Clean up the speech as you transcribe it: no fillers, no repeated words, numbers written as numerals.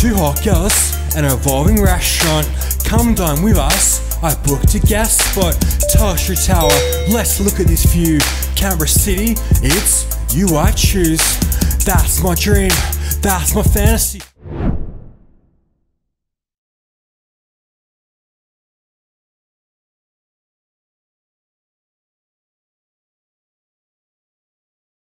Two hot girls, an evolving restaurant. Come dine with us. I booked a guest spot. Tertiary tower, let's look at this view. Canberra City, it's you I choose. That's my dream, that's my fantasy.